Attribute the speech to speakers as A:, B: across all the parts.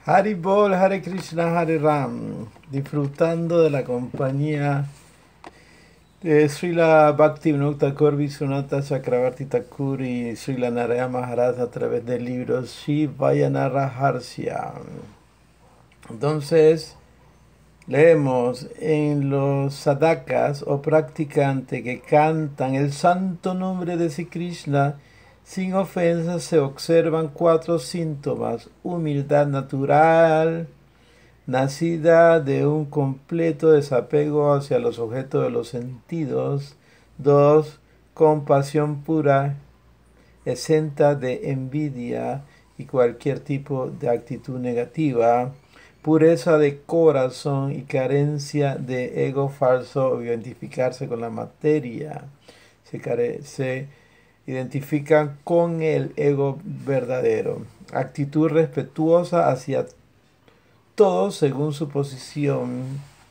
A: Hari Bol, Hare Krishna, Hare Ram, disfrutando de la compañía de Srila Bhaktivinoda Thakur, Vishwanatha Chakravarti Thakur y Srila Narayana Maharaj a través del libro Shivayana Raharsya. Entonces, leemos en los sadhakas o practicantes que cantan el santo nombre de Sri Krishna sin ofensa se observan 4 síntomas: humildad natural, nacida de un completo desapego hacia los objetos de los sentidos; 2, compasión pura, exenta de envidia y cualquier tipo de actitud negativa; pureza de corazón y carencia de ego falso o identificarse con la materia. Se identifican con el ego verdadero. Actitud respetuosa hacia todos según su posición.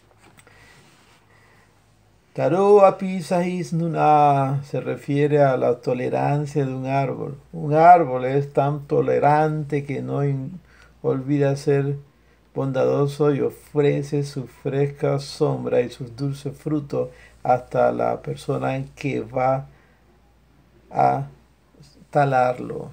A: Taro api sahisnuna se refiere a la tolerancia de un árbol. Un árbol es tan tolerante que no olvida ser bondadoso y ofrece su fresca sombra y sus dulces frutos hasta la persona que va a talarlo.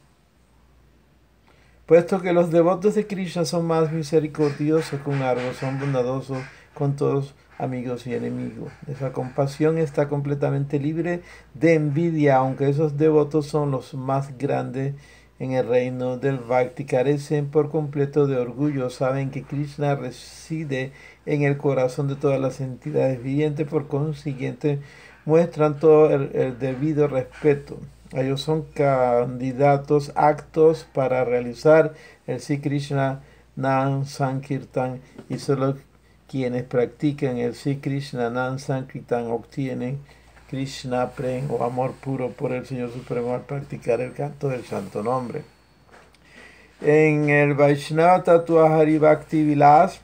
A: Puesto que los devotos de Krishna son más misericordiosos que un árbol, son bondadosos con todos amigos y enemigos. Esa compasión está completamente libre de envidia, aunque esos devotos son los más grandes en el reino del Bhakti. Carecen por completo de orgullo, saben que Krishna reside en el corazón de todas las entidades vivientes, por consiguiente muestran todo el debido respeto. Ellos son candidatos aptos para realizar el Sri Krishna Nam Sankirtan, y solo quienes practican el Sri Krishna Nam Sankirtan obtienen Krishna Prem o amor puro por el Señor Supremo al practicar el canto del santo nombre. En el Vaishnava Tattva Hari Bhakti Vilas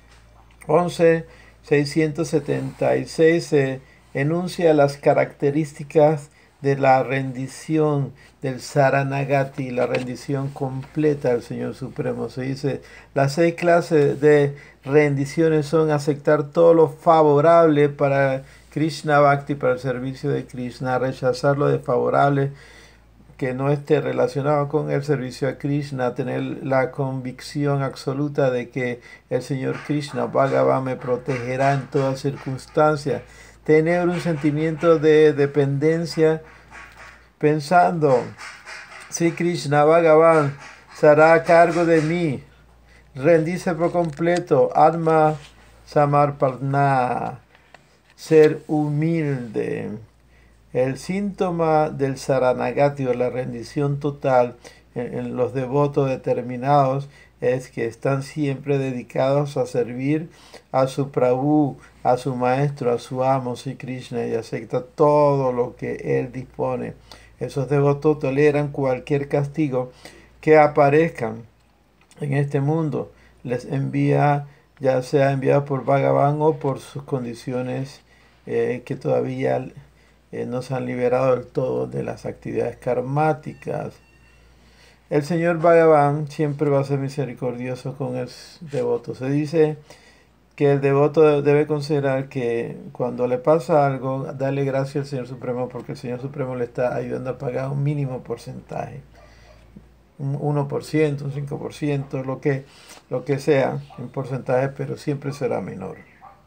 A: 11.676 se enuncia las características de la rendición del Saranagati, la rendición completa al Señor Supremo. Se dice, las 6 clases de rendiciones son aceptar todo lo favorable para Krishna Bhakti, para el servicio de Krishna; rechazar lo desfavorable que no esté relacionado con el servicio a Krishna; tener la convicción absoluta de que el Señor Krishna Bhagavan me protegerá en todas circunstancias; tener un sentimiento de dependencia pensando, si Krishna Bhagavan se hará a cargo de mí; rendirse por completo, Atma Samarpana, ser humilde. El síntoma del Saranagati o la rendición total en los devotos determinados es que están siempre dedicados a servir a su Prabhu, a su maestro, a su amo, Sri Krishna, y acepta todo lo que él dispone. Esos devotos toleran cualquier castigo que aparezcan en este mundo. Les envía, ya sea enviado por Bhagavan o por sus condiciones que todavía no se han liberado del todo de las actividades karmáticas. El Señor Bhagavan siempre va a ser misericordioso con el devoto. Se dice que el devoto debe considerar que cuando le pasa algo, darle gracias al Señor Supremo, porque el Señor Supremo le está ayudando a pagar un mínimo porcentaje. Un 1%, un 5%, lo que sea en porcentaje, pero siempre será menor.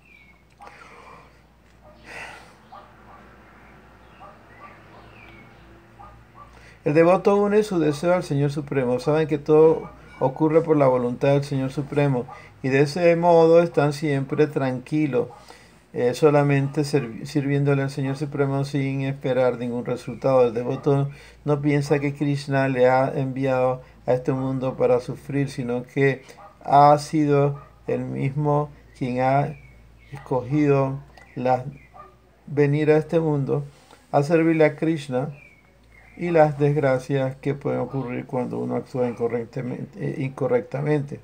A: El devoto une su deseo al Señor Supremo. Saben que todo ocurre por la voluntad del Señor Supremo, y de ese modo están siempre tranquilos, solamente sirviéndole al Señor Supremo sin esperar ningún resultado. El devoto no piensa que Krishna le ha enviado a este mundo para sufrir, sino que ha sido él mismo quien ha escogido venir a este mundo a servirle a Krishna, y las desgracias que pueden ocurrir cuando uno actúa incorrectamente.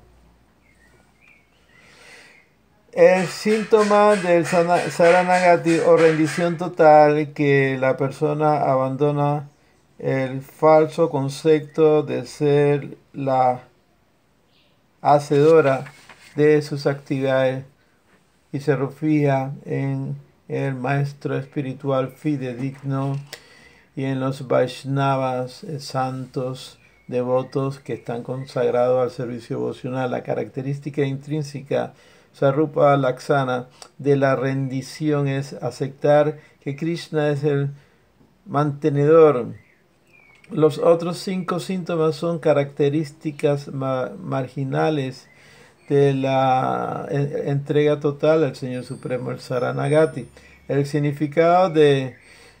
A: El síntoma del Saranagati o rendición total, que la persona abandona el falso concepto de ser la hacedora de sus actividades y se refugia en el maestro espiritual fidedigno y en los Vaishnavas, santos devotos que están consagrados al servicio devocional. La característica intrínseca Sarupa Laksana de la rendición es aceptar que Krishna es el mantenedor. Los otros 5 síntomas son características marginales de la entrega total al Señor Supremo, el Saranagati. El significado de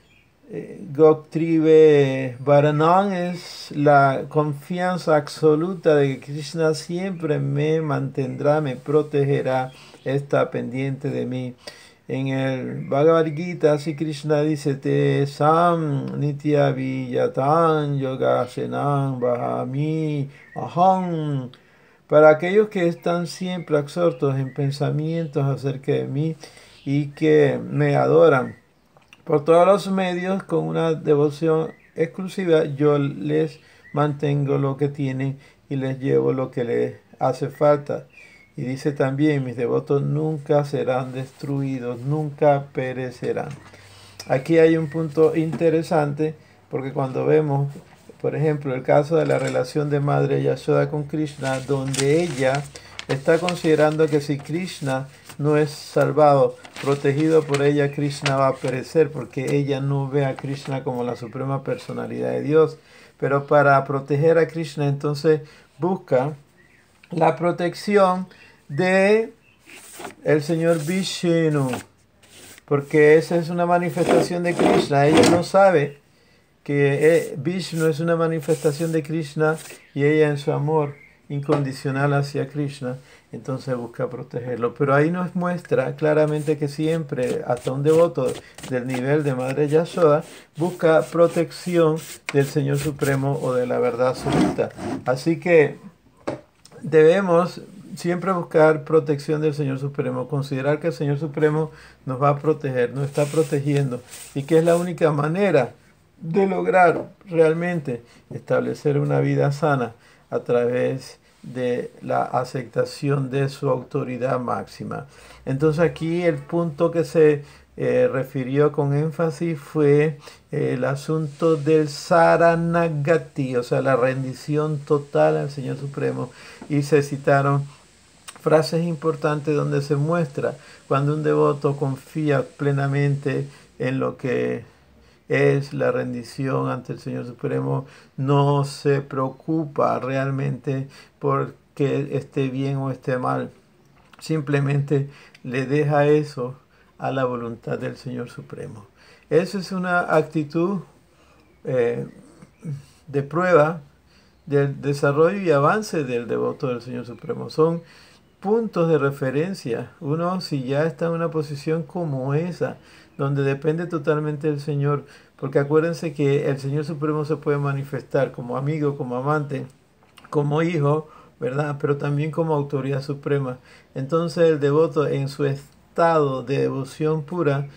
A: Goktrive Varanam es la confianza absoluta de que Krishna siempre me mantendrá, me protegerá, está pendiente de mí. En el Bhagavad Gita, así Krishna dice, Te sam nitya vijatan yogasenam bahami aham. Para aquellos que están siempre absortos en pensamientos acerca de mí y que me adoran por todos los medios con una devoción exclusiva, yo les mantengo lo que tienen y les llevo lo que les hace falta. Y dice también, mis devotos nunca serán destruidos, nunca perecerán. Aquí hay un punto interesante, porque cuando vemos, por ejemplo, el caso de la relación de Madre Yashoda con Krishna, donde ella está considerando que si Krishna no es salvado, protegido por ella, Krishna va a perecer, porque ella no ve a Krishna como la suprema personalidad de Dios. Pero para proteger a Krishna, entonces busca la protección de el Señor Vishnu, porque esa es una manifestación de Krishna. Ella no sabe que Vishnu es una manifestación de Krishna y ella en su amor incondicional hacia Krishna, entonces busca protegerlo. Pero ahí nos muestra claramente que siempre, hasta un devoto del nivel de Madre Yashoda, busca protección del Señor Supremo o de la verdad absoluta. Así que debemos siempre buscar protección del Señor Supremo, considerar que el Señor Supremo nos va a proteger, nos está protegiendo y que es la única manera de lograr realmente establecer una vida sana a través de la aceptación de su autoridad máxima. Entonces aquí el punto que se refirió con énfasis fue el asunto del Saranagati, o sea, la rendición total al Señor Supremo, y se citaron frases importantes donde se muestra cuando un devoto confía plenamente en lo que es la rendición ante el Señor Supremo, no se preocupa realmente porque esté bien o esté mal, simplemente le deja eso a la voluntad del Señor Supremo. Esa es una actitud de prueba del desarrollo y avance del devoto del Señor Supremo. Son puntos de referencia. Uno, si ya está en una posición como esa, donde depende totalmente del Señor, porque acuérdense que el Señor Supremo se puede manifestar como amigo, como amante, como hijo, ¿verdad? Pero también como autoridad suprema. Entonces el devoto en su estado de devoción pura,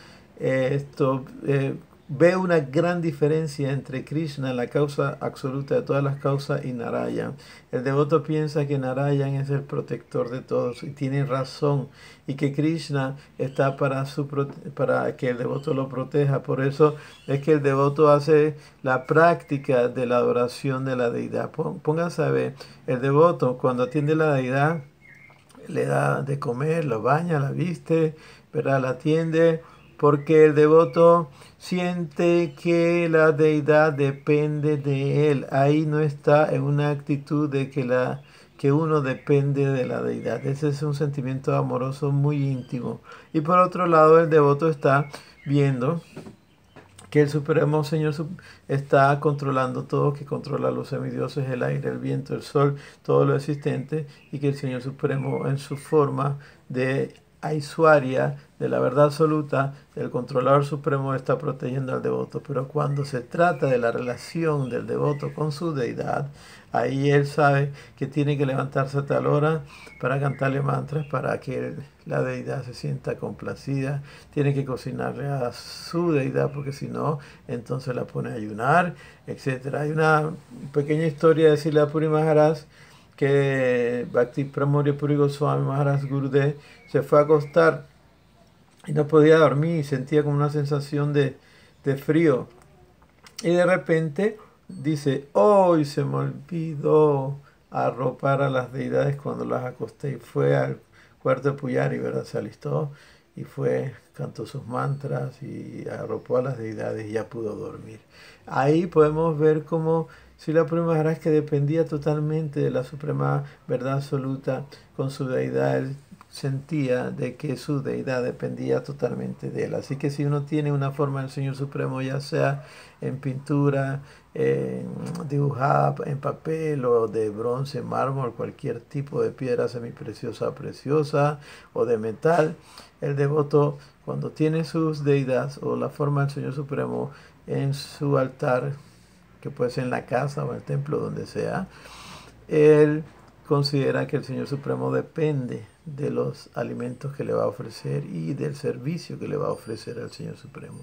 A: ve una gran diferencia entre Krishna, la causa absoluta de todas las causas, y Narayan. El devoto piensa que Narayan es el protector de todos y tiene razón, y que Krishna está para que el devoto lo proteja. Por eso es que el devoto hace la práctica de la adoración de la deidad. Pónganse a ver, el devoto cuando atiende a la deidad le da de comer, lo baña, la viste, ¿verdad? La atiende, porque el devoto siente que la deidad depende de él. Ahí no está en una actitud de que uno depende de la deidad. Ese es un sentimiento amoroso muy íntimo. Y por otro lado, el devoto está viendo que el Supremo Señor está controlando todo, que controla los semidioses, el aire, el viento, el sol, todo lo existente, y que el Señor Supremo en su forma de Aishwarya, de la verdad absoluta, el controlador supremo, está protegiendo al devoto. Pero cuando se trata de la relación del devoto con su deidad, ahí él sabe que tiene que levantarse a tal hora para cantarle mantras para que la deidad se sienta complacida, tiene que cocinarle a su deidad, porque si no, entonces la pone a ayunar, etc. Hay una pequeña historia de Srila Puri Maharaj que Bhakti Pramod Puri Goswami Maharaj Gurudev se fue a acostar y no podía dormir y sentía como una sensación de frío. Y de repente dice, hoy se me olvidó arropar a las deidades cuando las acosté. Y fue al cuarto de Puyari, ¿verdad? Se alistó y fue, cantó sus mantras y arropó a las deidades y ya pudo dormir. Ahí podemos ver cómo Srila Prabhupada Maharaj, que dependía totalmente de la suprema verdad absoluta con su deidad, él sentía de que su deidad dependía totalmente de él. Así que si uno tiene una forma del Señor Supremo, ya sea en pintura, dibujada en papel o de bronce, mármol, cualquier tipo de piedra semipreciosa, preciosa o de metal, el devoto cuando tiene sus deidades o la forma del Señor Supremo en su altar, que puede ser en la casa o en el templo, donde sea, él considera que el Señor Supremo depende de los alimentos que le va a ofrecer y del servicio que le va a ofrecer al Señor Supremo.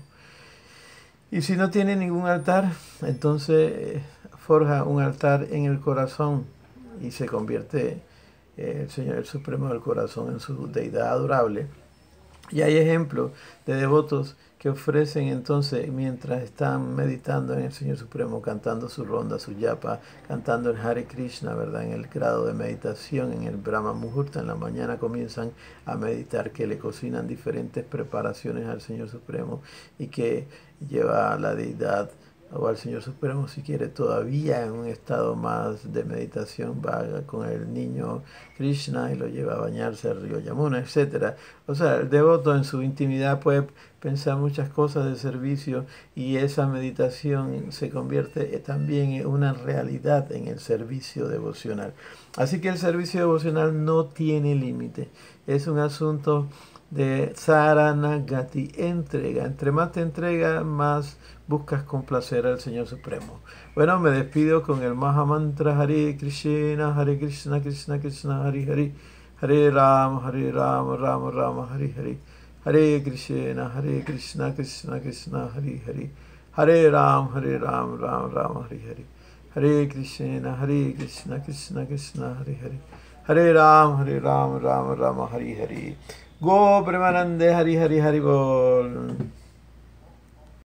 A: Y si no tiene ningún altar, entonces forja un altar en el corazón y se convierte el Señor Supremo del corazón en su deidad adorable. Y hay ejemplos de devotos que ofrecen entonces, mientras están meditando en el Señor Supremo, cantando su ronda, su yapa, cantando el Hare Krishna, ¿verdad? En el grado de meditación, en el Brahma Muhurta, en la mañana comienzan a meditar, que le cocinan diferentes preparaciones al Señor Supremo y que lleva a la deidad o al Señor Supremo, si quiere, todavía en un estado más de meditación, va con el niño Krishna y lo lleva a bañarse al río Yamuna, etc. O sea, el devoto en su intimidad puede pensar muchas cosas de servicio y esa meditación se convierte también en una realidad en el servicio devocional. Así que el servicio devocional no tiene límite, es un asunto de Saranagati, entrega. Entre más te entrega, más buscas complacer al Señor Supremo. Bueno, me despido con el Mahamantra Hare Krishna, Krishna Krishna, Hare Hare, Hare Rama, Rama Rama, Hare Hare, Hare Krishna, Krishna Krishna, Hare Hare, Hare Rama, Rama Rama, Hare Hare, Hare Krishna, Krishna Krishna, Hare Hare, Hare Rama, Rama Rama, Hare Hare. Go Premanande Hari Hari Hari Bol.